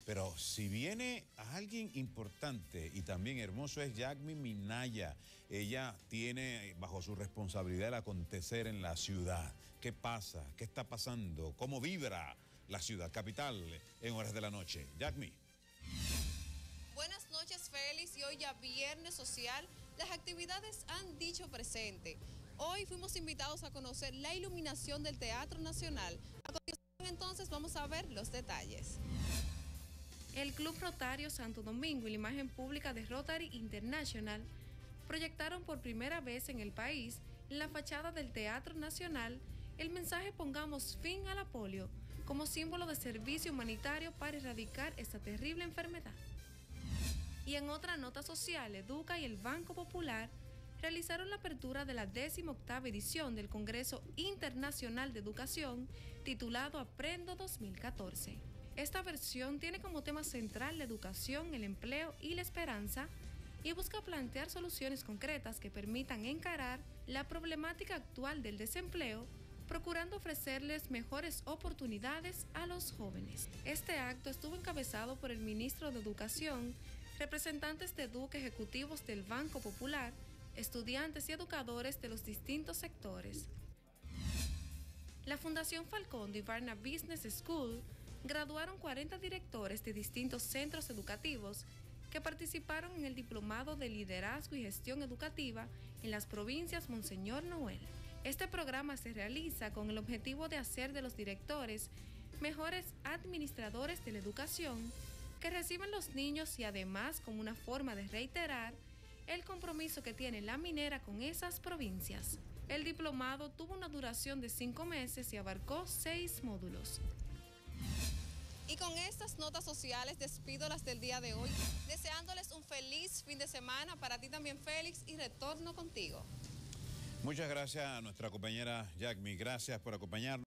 Pero si viene a alguien importante y también hermoso es Yagmi Minaya. Ella tiene bajo su responsabilidad el acontecer en la ciudad. ¿Qué pasa? ¿Qué está pasando? ¿Cómo vibra la ciudad capital en horas de la noche? Yagmi. Buenas noches, Félix, y hoy ya viernes social, las actividades han dicho presente. Hoy fuimos invitados a conocer la iluminación del Teatro Nacional. A continuación, entonces, vamos a ver los detalles. El Club Rotario Santo Domingo y la imagen pública de Rotary International proyectaron por primera vez en el país, en la fachada del Teatro Nacional, el mensaje "Pongamos fin a la polio", como símbolo de servicio humanitario para erradicar esta terrible enfermedad. Y en otra nota social, Educa y el Banco Popular realizaron la apertura de la 18ª edición del Congreso Internacional de Educación, titulado Aprendo 2014. Esta versión tiene como tema central la educación, el empleo y la esperanza, y busca plantear soluciones concretas que permitan encarar la problemática actual del desempleo, procurando ofrecerles mejores oportunidades a los jóvenes. Este acto estuvo encabezado por el ministro de Educación, representantes de Educa, ejecutivos del Banco Popular, estudiantes y educadores de los distintos sectores. La Fundación Falcón y Varna Business School graduaron 40 directores de distintos centros educativos que participaron en el Diplomado de Liderazgo y Gestión Educativa en las provincias Monseñor Noel. Este programa se realiza con el objetivo de hacer de los directores mejores administradores de la educación que reciben los niños y además como una forma de reiterar el compromiso que tiene la minera con esas provincias. El diplomado tuvo una duración de 5 meses y abarcó 6 módulos. Y con estas notas sociales despido las del día de hoy, deseándoles un feliz fin de semana para ti también, Félix, y retorno contigo. Muchas gracias a nuestra compañera Yagmi. Gracias por acompañarnos.